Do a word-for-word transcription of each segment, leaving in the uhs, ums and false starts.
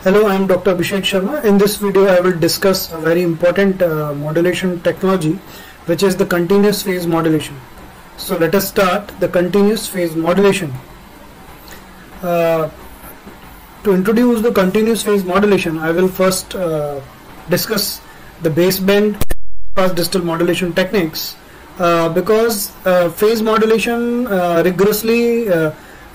Hello, I am Doctor Abhishek Sharma. In this video, I will discuss a very important uh, modulation technology, which is the continuous phase modulation. So let us start the continuous phase modulation. Uh, to introduce the continuous phase modulation, I will first uh, discuss the baseband pass distal modulation techniques, uh, because uh, phase modulation uh, rigorously uh,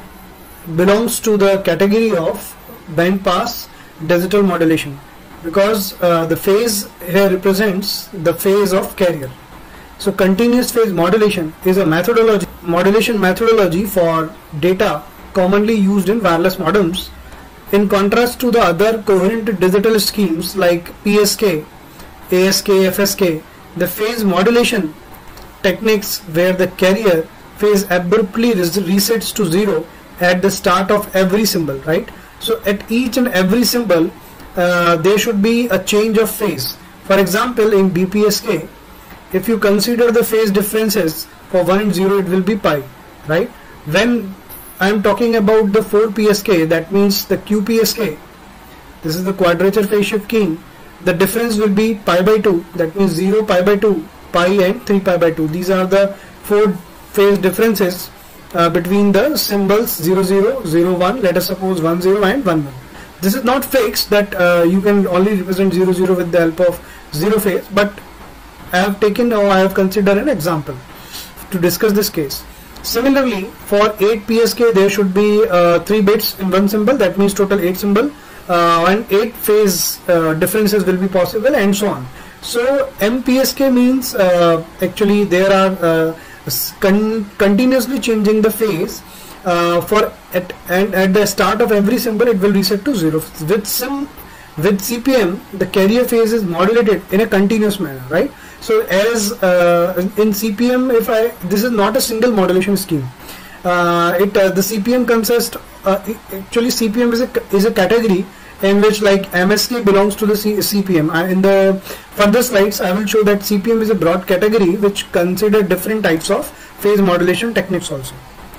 belongs to the category of band pass digital modulation, because uh, the phase here represents the phase of carrier. So continuous phase modulation is a methodology modulation methodology for data commonly used in wireless modems, in contrast to the other coherent digital schemes like P S K, A S K, F S K. The phase modulation techniques where the carrier phase abruptly resets to zero at the start of every symbol, right? So at each and every symbol uh, there should be a change of phase. For example, in B P S K, if you consider the phase differences for one and zero, it will be pi, right? When I am talking about the four P S K, that means the Q P S K, this is the quadrature phase shift keying, the difference will be pi by two, that means zero, pi by two, pi and three pi by two. These are the four phase differences Uh, between the symbols zero zero, zero one, let us suppose one zero and one one. This is not fixed that uh, you can only represent zero zero with the help of zero phase, but I have taken or I have considered an example to discuss this case. Similarly, for eight P S K there should be uh, three bits in one symbol, that means total eight symbol, uh, and eight phase uh, differences will be possible, and so on. So M P S K means uh, actually there are uh, Con continuously changing the phase uh, for at and at the start of every symbol it will reset to zero. With some with C P M the carrier phase is modulated in a continuous manner, right? So as uh, in C P M, if I this is not a single modulation scheme. Uh, it uh, the C P M consists uh, actually C P M is a is a category in which like M S K belongs to the C CPM. Uh, in the further slides, I will show that C P M is a broad category which consider different types of phase modulation techniques also.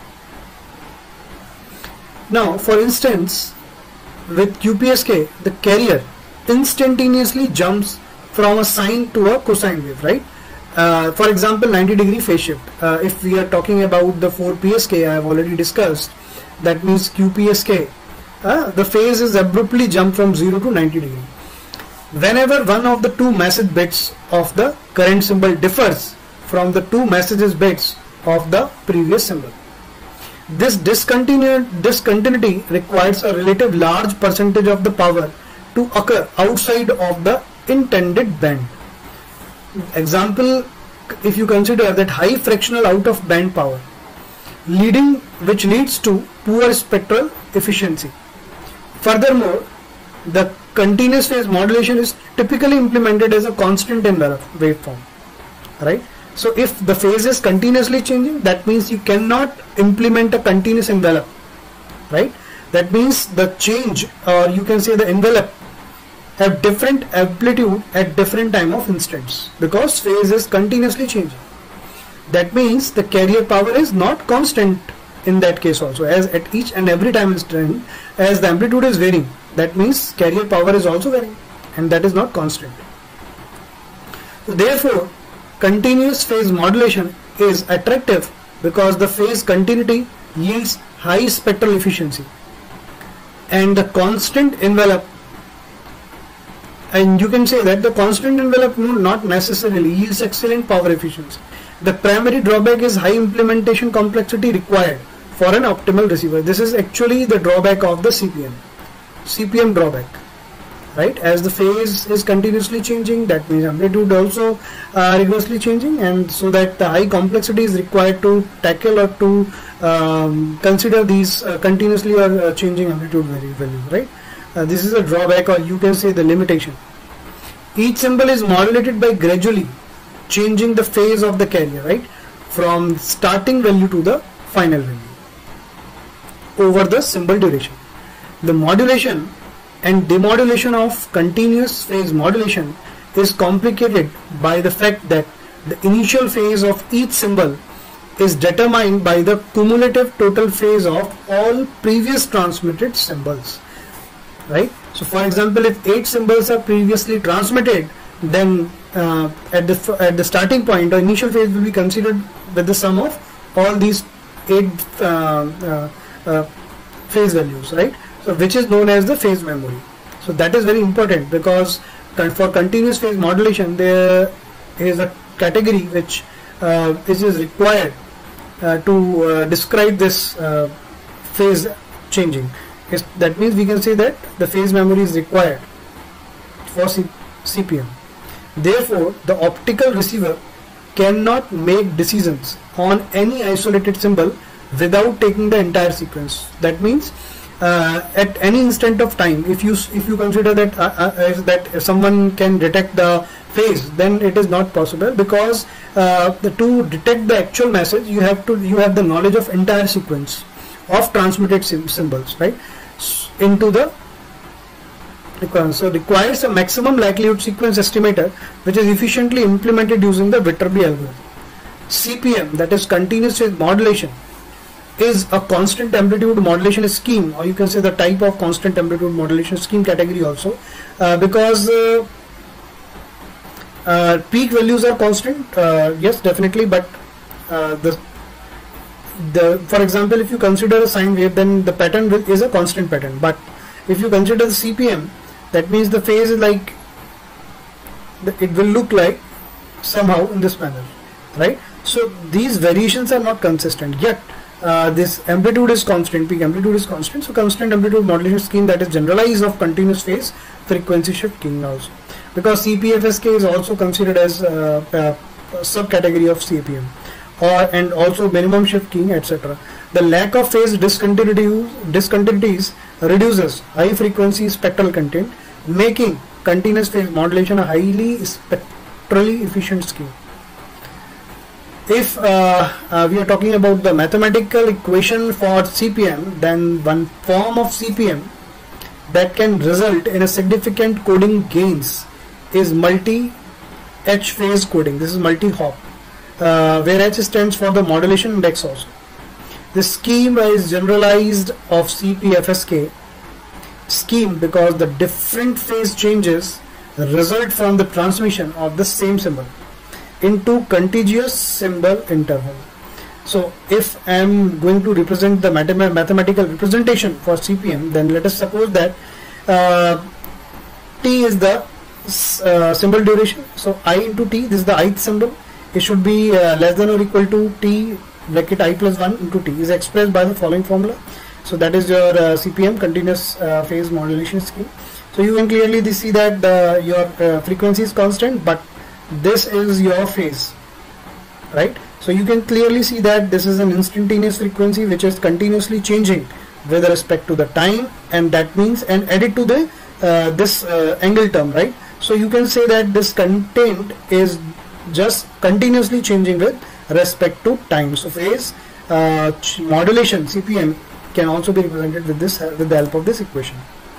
Now, for instance, with Q P S K, the carrier instantaneously jumps from a sine to a cosine wave, right? Uh, for example, ninety degree phase shift. Uh, if we are talking about the four P S K, I have already discussed. That means Q P S K. Uh, the phase is abruptly jumped from zero to ninety degree. Whenever one of the two message bits of the current symbol differs from the two messages bits of the previous symbol. This discontinuity requires a relative large percentage of the power to occur outside of the intended band. Example, if you consider that high fractional out of band power, leading which leads to poor spectral efficiency. Furthermore, the continuous phase modulation is typically implemented as a constant envelope waveform, right? So if the phase is continuously changing, that means you cannot implement a continuous envelope, right? That means the change, or you can say the envelope, have different amplitude at different time of instants, because phase is continuously changing. That means the carrier power is not constant in that case also, as at each and every time instant, as the amplitude is varying, that means carrier power is also varying, and that is not constant. So therefore, continuous phase modulation is attractive because the phase continuity yields high spectral efficiency, and the constant envelope, and you can say that the constant envelope not necessarily yields excellent power efficiency. The primary drawback is high implementation complexity required for an optimal receiver. This is actually the drawback of the C P M. C P M drawback, right? As the phase is continuously changing, that means amplitude also uh, rigorously changing, and so that the high complexity is required to tackle or to um, consider these uh, continuously or uh, changing amplitude values, right? Uh, this is a drawback, or you can say the limitation. Each symbol is modulated by gradually changing the phase of the carrier, right, from starting value to the final value over the symbol duration. The modulation and demodulation of continuous phase modulation is complicated by the fact that the initial phase of each symbol is determined by the cumulative total phase of all previous transmitted symbols, right? So for example, if eight symbols are previously transmitted, then uh, at the at the starting point, the initial phase will be considered with the sum of all these eight uh, uh, uh, phase values, right? So which is known as the phase memory. So that is very important, because for continuous phase modulation there is a category which uh, which is required uh, to uh, describe this uh, phase changing. Is, that means we can say that the phase memory is required for C CPM. Therefore, the optical receiver cannot make decisions on any isolated symbol without taking the entire sequence. That means uh, at any instant of time, if you if you consider that uh, uh, that someone can detect the phase, then it is not possible, because uh, the, to detect the actual message, you have to you have the knowledge of entire sequence of transmitted sim symbols, right, into the requirement. So requires a maximum likelihood sequence estimator, which is efficiently implemented using the Viterbi algorithm. C P M, that is continuous phase modulation, is a constant amplitude modulation scheme, or you can say the type of constant amplitude modulation scheme category also, uh, because uh, uh, peak values are constant, uh, yes, definitely, but uh, the the for example, if you consider a sine wave, then the pattern will, is a constant pattern. But if you consider the C P M, that means the phase is like, it will look like somehow in this manner, right? So these variations are not consistent, yet uh, this amplitude is constant, peak amplitude is constant. So constant amplitude modulation scheme, that is generalized of continuous phase frequency shift keying also, because C P F S K is also considered as uh, a, a subcategory of C P M, or and also minimum shift keying, et cetera. The lack of phase discontinuities, discontinuities reduces high frequency spectral content, making continuous phase modulation a highly spectrally efficient scheme. If uh, uh, we are talking about the mathematical equation for C P M, then one form of C P M that can result in a significant coding gains is multi-H phase coding. This is multi-hop, uh, where H stands for the modulation index also. The scheme is generalized of C P F S K scheme because the different phase changes result from the transmission of the same symbol into contiguous symbol interval. So if I am going to represent the mathema mathematical representation for C P M, then let us suppose that uh, T is the uh, symbol duration. So I into T, this is the ith symbol. It should be uh, less than or equal to T bracket I plus one into T, is expressed by the following formula. So that is your uh, C P M, continuous uh, phase modulation scheme. So you can clearly see that the, your uh, frequency is constant, but this is your phase, right? So you can clearly see that this is an instantaneous frequency which is continuously changing with respect to the time, and that means, and added to the uh, this uh, angle term, right? So you can say that this content is just continuously changing with respect to time. So phase uh, modulation C P M can also be represented with this uh, with the help of this equation.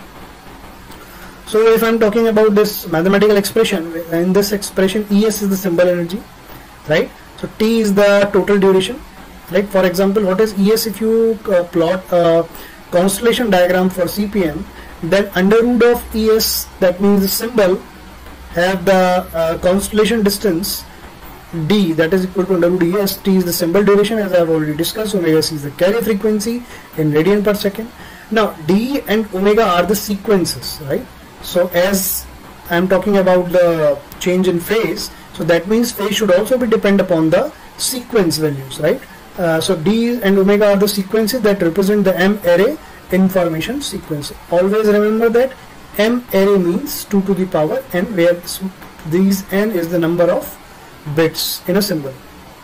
So if I am talking about this mathematical expression, in this expression E S is the symbol energy, right? So T is the total duration. Like for example, what is E S? If you uh, plot a constellation diagram for C P M, then under root of E S, that means the symbol have the uh, constellation distance D, that is equal to under root E S. T is the symbol duration, as I have already discussed. Omega C is the carrier frequency in radian per second. Now D and omega are the sequences, right? So as I am talking about the change in phase, so that means phase should also be depend upon the sequence values, right? Uh, so D and omega are the sequences that represent the M array information sequence. Always remember that M array means two to the power n, where these n is the number of bits in a symbol.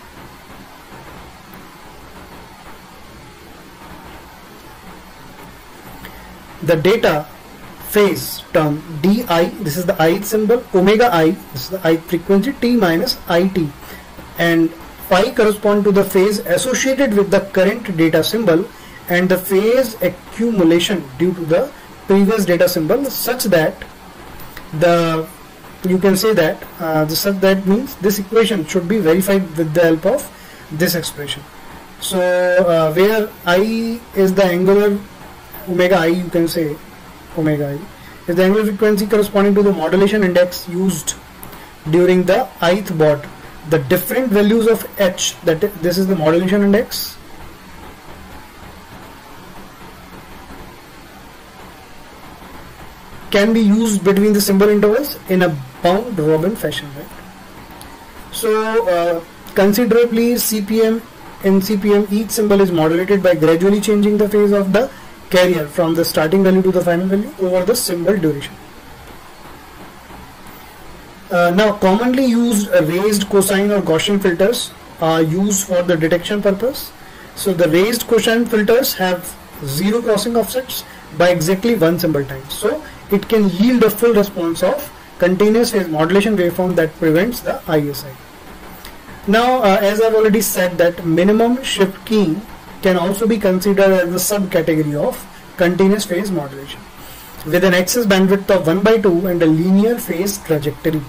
The data phase term di, this is the ith symbol, omega I, this is the ith frequency, t minus it, and phi correspond to the phase associated with the current data symbol and the phase accumulation due to the previous data symbol, such that the you can say that uh, this, that means this equation should be verified with the help of this expression. So uh, where I is the angular omega I, you can say omega I, is the angular frequency corresponding to the modulation index used during the ith baud. The different values of h, that is, this is the modulation index, can be used between the symbol intervals in a bound robin fashion, right? So uh, considerably C P M, in C P M each symbol is modulated by gradually changing the phase of the carrier from the starting value to the final value over the symbol duration. Uh, now commonly used uh, raised cosine or Gaussian filters are used for the detection purpose. So the raised cosine filters have zero crossing offsets by exactly one symbol time. So it can yield a full response of continuous phase modulation waveform that prevents the I S I. Now uh, as I've already said that minimum shift keying can also be considered as a subcategory of continuous phase modulation with an excess bandwidth of one by two and a linear phase trajectory.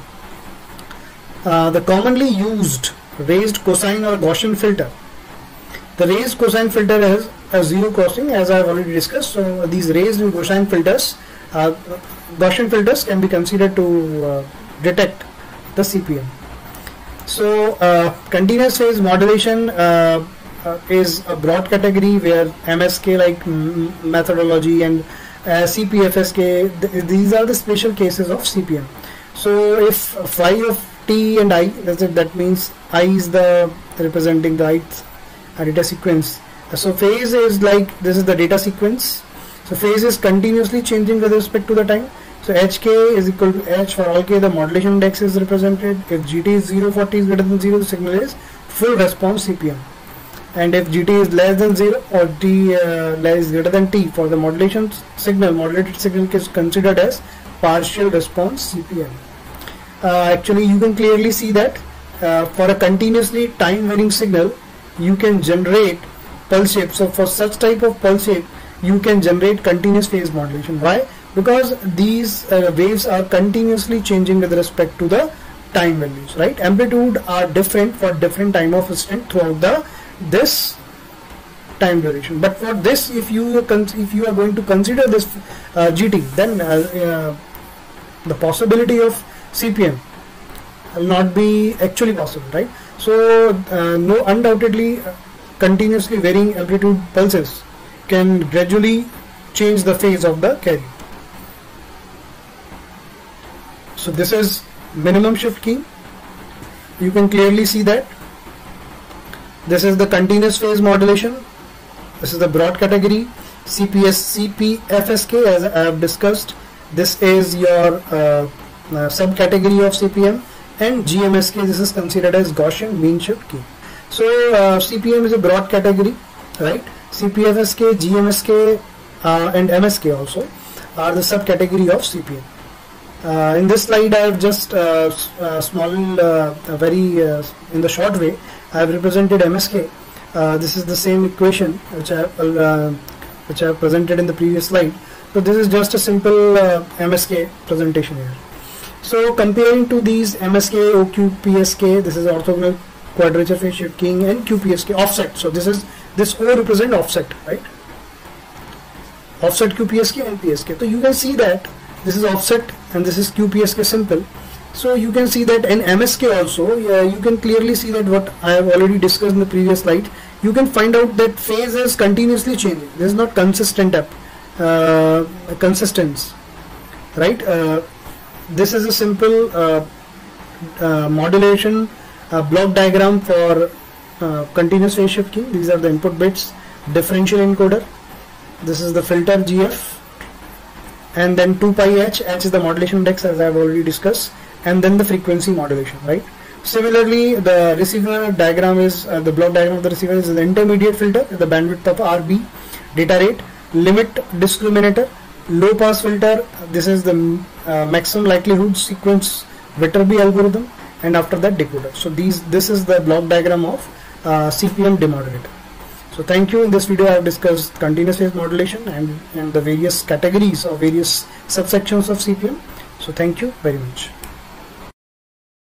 Uh, the commonly used raised cosine or Gaussian filter. The raised cosine filter has a zero crossing, as I have already discussed. So these raised and Gaussian filters, uh, Gaussian filters can be considered to uh, detect the C P M. So uh, continuous phase modulation uh, uh, is a broad category where M S K like methodology and uh, C P F S K, th these are the special cases of C P M. So if phi of T and I, that means I is the representing the ith data sequence. So phase is like, this is the data sequence. So phase is continuously changing with respect to the time. So H K is equal to H for all K, the modulation index is represented. If G T is zero for T is greater than zero, the signal is full response C P M. And if G T is less than zero or T uh, is greater than T, for the modulation signal, modulated signal is considered as partial response C P M. Uh, actually you can clearly see that uh, for a continuously time varying signal you can generate pulse shape. So for such type of pulse shape you can generate continuous phase modulation. Why? Because these uh, waves are continuously changing with respect to the time values, right? Amplitude are different for different time of instant throughout the this time duration. But for this, if you if you are going to consider this uh, G T, then uh, uh, the possibility of C P M will not be actually possible, right? So uh, no, undoubtedly uh, continuously varying amplitude pulses can gradually change the phase of the carrier. So this is minimum shift key. You can clearly see that this is the continuous phase modulation. This is the broad category. C P S, C P F S K, as I have discussed, this is your uh, uh, subcategory of C P M, and G M S K, this is considered as Gaussian mean shift key. So uh, C P M is a broad category, right? C P F S K, G M S K uh, and M S K also are the subcategory of C P M. Uh, in this slide I have just uh, uh, small uh, very uh, in the short way I have represented M S K. Uh, this is the same equation which I have, uh, which I have presented in the previous slide. So this is just a simple uh, M S K presentation here. So comparing to these M S K, O Q P S K, this is orthogonal quadrature phase shift keying, and Q P S K offset. So this is this O represent offset, right? Offset Q P S K and P S K. So you can see that this is offset and this is Q P S K simple. So you can see that in M S K also, uh, you can clearly see that what I have already discussed in the previous slide. You can find out that phase is continuously changing. This is not consistent up, uh, consistence, right? Uh, this is a simple uh, uh, modulation uh, block diagram for uh, continuous phase shift key. These are the input bits, differential encoder. This is the filter G F, and then two pi h. H is the modulation index, as I have already discussed, and then the frequency modulation, right? Similarly, the receiver diagram is uh, the block diagram of the receiver is the intermediate filter, the bandwidth of R B, data rate, limit discriminator, low pass filter. This is the uh, maximum likelihood sequence Viterbi algorithm, and after that decoder. So these this is the block diagram of uh, C P M demodulator. So thank you. In this video I have discussed continuous phase modulation and, and the various categories or various subsections of C P M. So thank you very much.